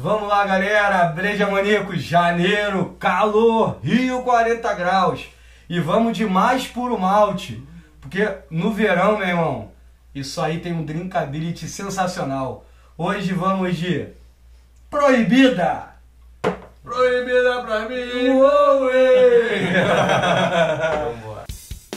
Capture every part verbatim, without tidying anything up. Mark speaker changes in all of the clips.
Speaker 1: Vamos lá, galera, Breja Maníaco, janeiro, calor, Rio quarenta graus. E vamos de mais puro malte, porque no verão, meu irmão, isso aí tem um drinkability sensacional. Hoje vamos de Proibida.
Speaker 2: Proibida pra mim.
Speaker 1: Uou, vamos embora.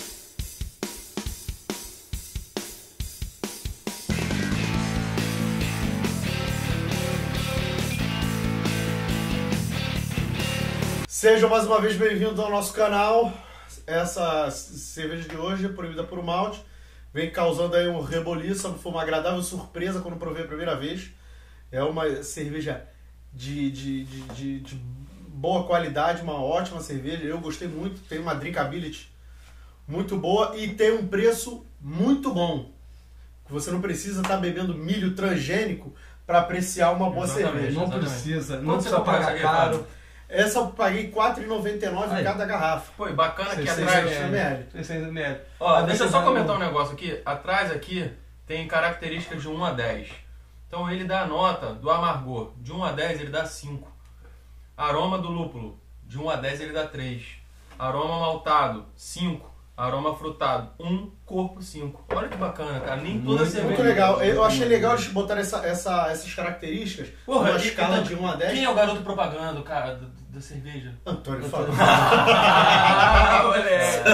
Speaker 3: Sejam mais uma vez bem-vindos ao nosso canal. Essa cerveja de hoje, Proibida por Malte, vem causando aí um reboliço, foi uma agradável surpresa quando provei a primeira vez. É uma cerveja de, de, de, de, de boa qualidade, uma ótima cerveja. Eu gostei muito, tem uma drinkability muito boa e tem um preço muito bom. Você não precisa estar bebendo milho transgênico para apreciar uma boa
Speaker 2: Exatamente,
Speaker 3: cerveja.
Speaker 1: Não
Speaker 2: exatamente.
Speaker 1: precisa, não
Speaker 2: Quanto
Speaker 1: precisa
Speaker 2: você comprou
Speaker 1: pagar
Speaker 2: essa
Speaker 1: caro.
Speaker 2: garrafa?
Speaker 3: Essa eu paguei quatro reais e noventa e nove centavos em cada garrafa.
Speaker 2: Pô, e bacana aqui
Speaker 3: seiscentos
Speaker 2: atrás.
Speaker 3: mililitros.
Speaker 1: seiscentos mililitros.
Speaker 2: Ó, deixa eu só comentar um negócio aqui. Atrás aqui tem características de um a dez. Então ele dá a nota do amargor. De um a dez ele dá cinco. Aroma do lúpulo. De um a dez ele dá três. Aroma maltado, cinco. Aroma frutado, um. Corpo, cinco. Olha que bacana, cara. Nem toda
Speaker 1: Muito
Speaker 2: cerveja.
Speaker 3: Muito legal. Eu achei legal eles botarem essa, essa, essas características
Speaker 2: Porra,
Speaker 3: numa
Speaker 2: e-
Speaker 3: escala
Speaker 2: então,
Speaker 3: de um a dez.
Speaker 2: Quem é o garoto propaganda, cara, da, da cerveja?
Speaker 3: Antônio
Speaker 1: Antônio
Speaker 3: Fabrício.
Speaker 2: Ah, moleque!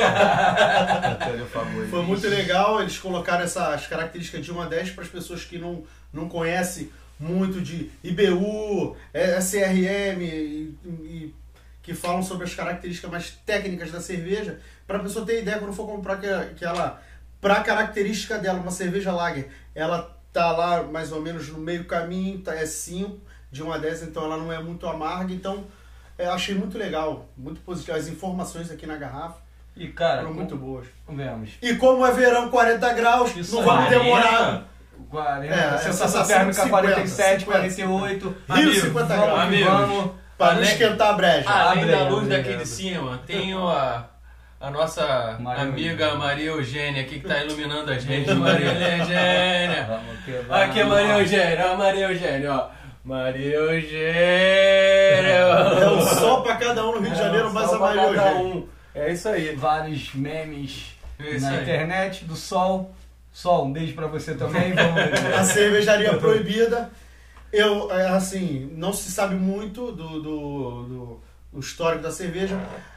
Speaker 3: Foi muito legal eles colocaram essas características de um a dez para as pessoas que não, não conhecem muito de I B U, S R M e, e que falam sobre as características mais técnicas da cerveja, para a pessoa ter ideia quando for comprar que, que ela, para a característica dela, uma cerveja lager, ela tá lá mais ou menos no meio caminho, tá, é cinco, de um a dez, então ela não é muito amarga, então é, achei muito legal, muito positivo, as informações aqui na garrafa
Speaker 1: E cara,
Speaker 3: foram muito boas.
Speaker 1: vemos.
Speaker 3: E como é verão, quarenta graus,
Speaker 1: Isso
Speaker 3: não vamos
Speaker 2: aí.
Speaker 3: demorar.
Speaker 1: quarenta,
Speaker 3: É,
Speaker 1: sensação
Speaker 3: sensação
Speaker 1: térmica
Speaker 3: cinquenta,
Speaker 1: quarenta e sete,
Speaker 3: cinquenta,
Speaker 1: quarenta e oito.
Speaker 3: Rio
Speaker 1: Amigo,
Speaker 3: cinquenta
Speaker 1: vamos
Speaker 3: graus.
Speaker 1: que
Speaker 2: Amigos.
Speaker 1: vamos.
Speaker 3: Para não
Speaker 2: Além-
Speaker 3: esquentar a breja.
Speaker 2: Além da
Speaker 1: Abre,
Speaker 2: luz
Speaker 1: abre,
Speaker 2: daqui
Speaker 1: abre.
Speaker 2: de cima, tenho a, a nossa
Speaker 1: Maria
Speaker 2: amiga
Speaker 1: Eugênia.
Speaker 2: Maria Eugênia aqui que tá iluminando a gente. Maria Eugênia.
Speaker 1: Vamos que vamos.
Speaker 2: Aqui é Maria Eugênia, ó, Maria Eugênia, ó. Maria Eugênia.
Speaker 3: É um sol para cada um no Rio de Janeiro,
Speaker 1: É,
Speaker 3: mas
Speaker 1: só
Speaker 3: a
Speaker 1: pra
Speaker 3: Maria
Speaker 1: cada
Speaker 3: Eugênia.
Speaker 1: um.
Speaker 2: É isso aí.
Speaker 1: Vários memes
Speaker 2: Isso
Speaker 1: na
Speaker 2: aí.
Speaker 1: internet do Sol. Sol, um beijo pra você também. Vamos
Speaker 3: A cervejaria proibida. Eu, é, assim, não se sabe muito do, do, do, do histórico da cerveja.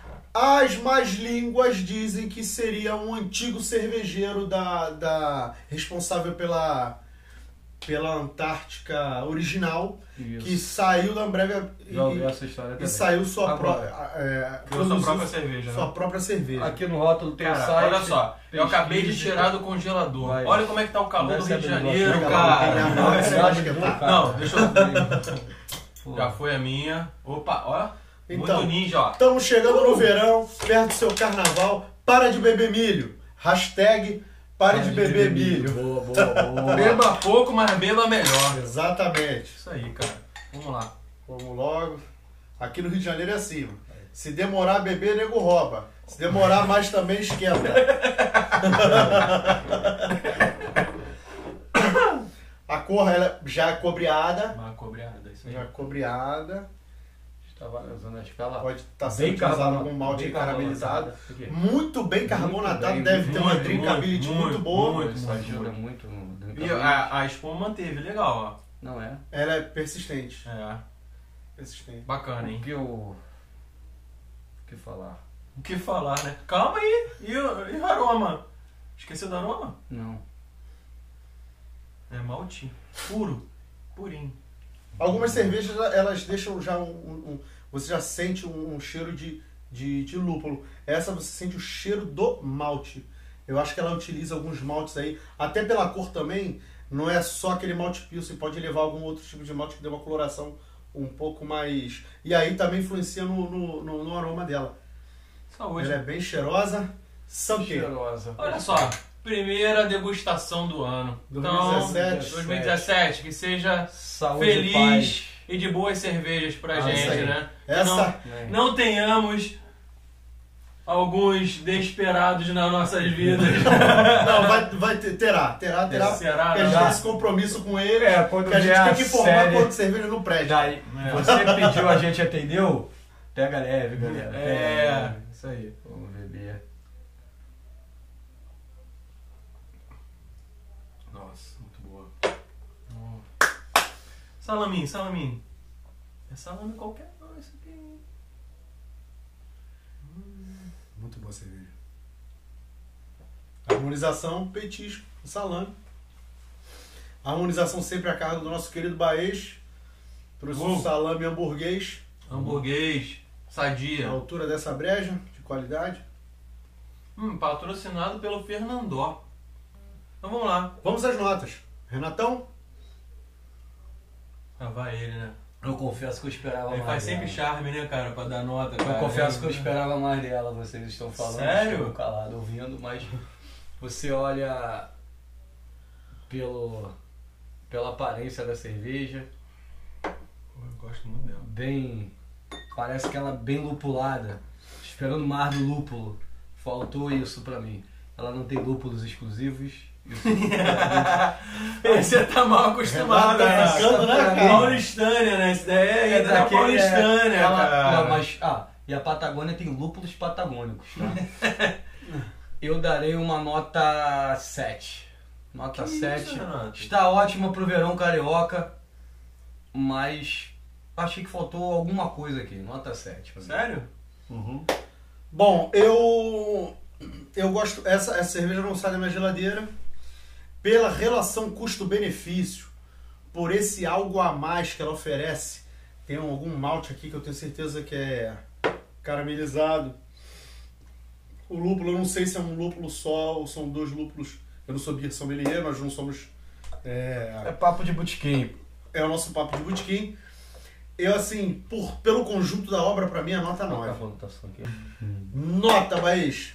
Speaker 3: As más línguas dizem que seria um antigo cervejeiro da, da, responsável pela, pela Antártica original,
Speaker 1: Isso.
Speaker 3: que saiu da Ambev e,
Speaker 1: Já ouvi essa história
Speaker 3: e
Speaker 1: também.
Speaker 3: saiu sua,
Speaker 1: Agora.
Speaker 3: pró- é,
Speaker 2: Criou sua
Speaker 3: produziu
Speaker 2: própria cerveja,
Speaker 3: sua
Speaker 2: né?
Speaker 3: própria cerveja.
Speaker 1: Aqui no rótulo tem o
Speaker 2: Cara,
Speaker 1: site.
Speaker 2: olha só, eu acabei de
Speaker 1: pesquise.
Speaker 2: tirar do congelador.
Speaker 1: Vai.
Speaker 2: Olha como é que tá o calor do
Speaker 1: Desce
Speaker 2: Rio de
Speaker 1: a blusa,
Speaker 2: Janeiro,
Speaker 3: chega lá,
Speaker 2: cara.
Speaker 3: tem a mão,
Speaker 2: Não,
Speaker 3: você
Speaker 2: é-
Speaker 3: vai esquentar.
Speaker 2: Não, deixa eu...
Speaker 1: Pô.
Speaker 2: Já foi a minha. Opa, ó.
Speaker 3: Então,
Speaker 2: Muito ninja, ó.
Speaker 3: Estamos chegando no verão, perto do seu carnaval. Para de beber milho. Hashtag pare de beber milho.
Speaker 1: Boa, boa, boa.
Speaker 2: Beba pouco, mas beba melhor.
Speaker 3: Exatamente.
Speaker 2: Isso aí, cara. Vamos lá.
Speaker 3: Vamos logo. Aqui no Rio de Janeiro é assim. Mano. Se demorar a beber, nego rouba. Se demorar mais também, esquenta. A cor ela já é cobreada.
Speaker 2: Uma cobreada, isso aí.
Speaker 3: Já é cobreada.
Speaker 1: Estava usando a escala.
Speaker 3: Pode estar
Speaker 1: Bem
Speaker 3: sendo utilizado
Speaker 1: carbonatado,
Speaker 3: algum malte
Speaker 1: bem
Speaker 3: caramelizado.
Speaker 1: carbonatado. Aqui.
Speaker 3: Muito bem carbonatado.
Speaker 1: bem,
Speaker 3: deve
Speaker 1: muito,
Speaker 3: ter uma
Speaker 2: muito,
Speaker 3: drinkability muito,
Speaker 2: muito,
Speaker 3: boa.
Speaker 2: muito.
Speaker 1: Isso ajuda muito no
Speaker 2: E
Speaker 1: drinkability.
Speaker 2: a, a espuma manteve, legal,
Speaker 1: Não é?
Speaker 3: Ela é persistente.
Speaker 2: ó. É,
Speaker 3: Persistente.
Speaker 2: bacana,
Speaker 1: O
Speaker 2: hein?
Speaker 1: que eu... O que falar?
Speaker 2: O que falar, né? Calma aí. E o, e o aroma? Esqueceu do aroma?
Speaker 1: Não.
Speaker 2: É malte puro. Purinho.
Speaker 3: Algumas cervejas elas deixam já um, um- um- você já sente um, um cheiro de, de, de lúpulo. Essa você sente o cheiro do malte. Eu acho que ela utiliza alguns maltes aí, até pela cor também. Não é só aquele malte pilsen, pode levar algum outro tipo de malte que dê uma coloração um pouco mais. E aí também influencia no, no, no- no aroma dela.
Speaker 2: Saúde.
Speaker 3: Ela é bem cheirosa. Santé.
Speaker 1: Cheirosa.
Speaker 2: Olha só, primeira degustação do ano.
Speaker 3: dois mil e dezessete.
Speaker 2: Então, dois mil e dezessete, que seja
Speaker 1: Saúde e
Speaker 2: feliz
Speaker 1: paz.
Speaker 2: e de boas cervejas pra
Speaker 3: Ah, isso
Speaker 2: gente,
Speaker 3: aí.
Speaker 2: né? Que
Speaker 3: Essa-
Speaker 2: não, não tenhamos alguns desesperados nas nossas vidas.
Speaker 3: Não, vai, vai ter, terá, terá, terá.
Speaker 2: Será,
Speaker 3: porque a gente
Speaker 2: não?
Speaker 3: tem esse compromisso com ele.
Speaker 1: É, quando
Speaker 3: que a gente
Speaker 1: vier
Speaker 3: tem
Speaker 1: a
Speaker 3: que informar
Speaker 1: série-
Speaker 3: quando cerveja no prédio.
Speaker 1: Daí, você pediu, a gente atendeu? Pega leve, galera. Pega
Speaker 2: É,
Speaker 1: leve.
Speaker 2: isso aí.
Speaker 1: Vamos beber.
Speaker 2: Nossa, muito boa. Salaminho, salaminho. É salame qualquer não, isso aqui.
Speaker 3: Muito boa cerveja. Harmonização, petisco, salame. Harmonização sempre a cargo do nosso querido Baez. Trouxe um
Speaker 2: Uh.
Speaker 3: salame hamburguês.
Speaker 2: Hamburguês,
Speaker 3: A
Speaker 2: sadia.
Speaker 3: altura dessa breja, de qualidade.
Speaker 2: Hum, patrocinado pelo Fernandó. Então vamos lá.
Speaker 3: Vamos às notas. Renatão?
Speaker 2: Ah, vai ele, né?
Speaker 1: Eu confesso que eu esperava
Speaker 2: Ele
Speaker 1: mais
Speaker 2: faz sempre
Speaker 1: dela.
Speaker 2: charme, né, cara, pra dar nota,
Speaker 1: Eu
Speaker 2: cara.
Speaker 1: confesso que eu
Speaker 2: É,
Speaker 1: esperava mais dela, vocês estão falando.
Speaker 2: Sério?
Speaker 1: Estou calado ouvindo, mas você olha pelo, pela aparência da cerveja,
Speaker 2: Eu gosto muito dela.
Speaker 1: bem. Parece que ela é bem lupulada, esperando mais do lúpulo. Faltou isso pra mim. Ela não tem lúpulos exclusivos. Isso
Speaker 2: Você tá mal acostumado,
Speaker 3: Tá
Speaker 2: né?
Speaker 3: ficando, né, cara?
Speaker 2: Paulistânia, né? Isso daí é, é da
Speaker 1: daquele,
Speaker 2: Paulistânia,
Speaker 1: ela-
Speaker 2: cara.
Speaker 1: Não, mas, ah, e a Patagônia tem lúpulos patagônicos, tá? Eu darei uma nota sete. Nota
Speaker 2: Que
Speaker 1: sete.
Speaker 2: isso, Renato?
Speaker 1: Está ótima pro verão carioca, mas achei que faltou alguma coisa aqui. Nota sete. pra mim.
Speaker 2: Sério?
Speaker 1: Uhum.
Speaker 3: Bom, eu eu gosto essa essa cerveja não sai da minha geladeira pela relação custo-benefício, por esse algo a mais que ela oferece. Tem algum malte aqui que eu tenho certeza que é caramelizado. O lúpulo, eu não sei se é um lúpulo só ou são dois lúpulos. Eu não sou beer sommelier, nós não somos é,
Speaker 1: É papo de botequim.
Speaker 3: é o nosso papo de botequim. Eu assim, por pelo conjunto da obra, pra mim a nota
Speaker 1: Qual que é a
Speaker 3: nove.
Speaker 1: votação aqui?
Speaker 3: Nota, Baez.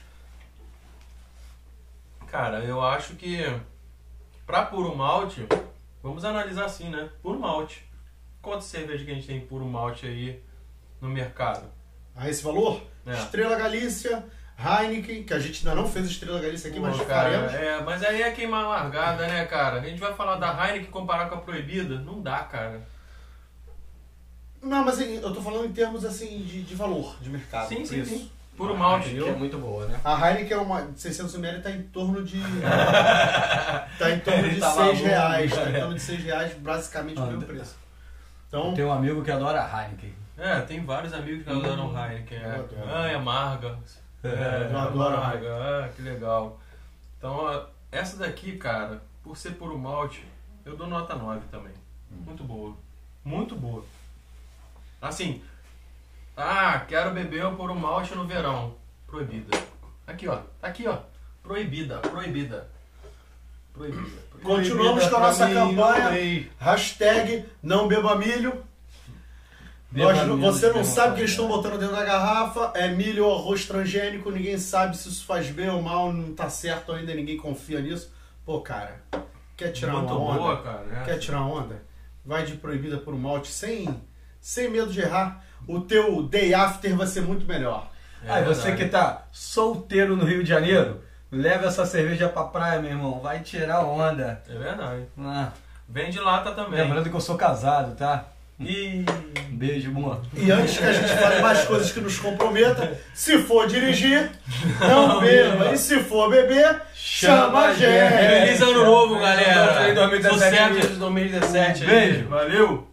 Speaker 2: Cara, eu acho que pra puro malte, vamos analisar assim, né? Puro malte. Quantas cervejas que a gente tem puro malte aí no mercado?
Speaker 3: A esse valor?
Speaker 2: É.
Speaker 3: Estrela Galícia, Heineken, que a gente ainda não fez Estrela Galícia aqui,
Speaker 2: Pô,
Speaker 3: mas
Speaker 2: cara,
Speaker 3: faremos.
Speaker 2: é, mas aí é queimar a largada, né, cara? A gente vai falar da Heineken e comparar com a proibida? Não dá, cara.
Speaker 3: Não, mas assim, eu tô falando em termos assim de, de valor de mercado.
Speaker 2: Sim, sim,
Speaker 3: preço.
Speaker 2: sim. Puro malte.
Speaker 1: Que é muito boa, né?
Speaker 3: A Heineken é uma de seiscentos mililitros, tá em torno de. tá em torno
Speaker 1: Ele
Speaker 3: de
Speaker 1: tá
Speaker 3: seis
Speaker 1: maluco,
Speaker 3: reais. Tá em
Speaker 1: galera.
Speaker 3: torno de seis reais, basicamente o mesmo
Speaker 1: Anda.
Speaker 3: preço. Então,
Speaker 1: Tem um amigo que adora Heineken.
Speaker 2: É, tem vários amigos que adoram Heineken.
Speaker 3: eu
Speaker 2: É.
Speaker 3: adoro.
Speaker 2: Ah, é amarga. É,
Speaker 3: eu adoro
Speaker 2: amarga. Ah, que legal. Então, ó, essa daqui, cara, por ser puro malte, eu dou nota nove também. Muito boa. Muito boa. Assim, ah, quero beber o puro malte no verão. Proibida. Aqui, ó. Aqui, ó. Proibida, proibida. Proibida.
Speaker 3: continuamos com a nossa campanha. Hashtag não beba milho.
Speaker 1: Beba
Speaker 3: Nós-
Speaker 1: menos,
Speaker 3: você não
Speaker 1: beba
Speaker 3: sabe o que
Speaker 1: mais,
Speaker 3: eles estão
Speaker 1: né?
Speaker 3: botando dentro da garrafa. É milho ou arroz transgênico. Ninguém sabe se isso faz bem ou mal. Não tá certo ainda. Ninguém confia nisso. Pô, cara, quer tirar
Speaker 2: Muito
Speaker 3: uma onda?
Speaker 2: boa, cara. essa.
Speaker 3: Quer tirar onda? Vai de proibida por malte sem, sem medo de errar. O teu day after vai ser muito melhor.
Speaker 2: É
Speaker 1: Aí você
Speaker 2: verdade.
Speaker 1: que tá solteiro no Rio de Janeiro, leva essa cerveja pra praia, meu irmão. Vai tirar onda.
Speaker 2: É verdade.
Speaker 1: Ah,
Speaker 2: Vem de lata também.
Speaker 1: lembrando que eu sou casado, tá?
Speaker 2: E...
Speaker 1: Um beijo, amor.
Speaker 3: E antes que a gente fale mais coisas que nos comprometa, se for dirigir, não beba. E se for beber, chama a gente.
Speaker 2: Feliz ano novo, galera.
Speaker 1: Feliz dois mil e dezessete.
Speaker 2: Sucesso de dois mil e dezessete. aí.
Speaker 1: Beijo.
Speaker 2: Valeu.